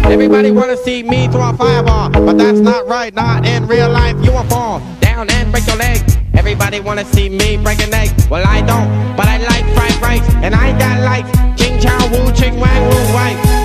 Everybody wanna see me throw a fireball, but that's not right, not in real life. You won't fall down and break your leg. Everybody wanna see me break an egg. Well, I don't, but I like fried rice, and I got like Ching Chow Wu Ching Wang Wu White.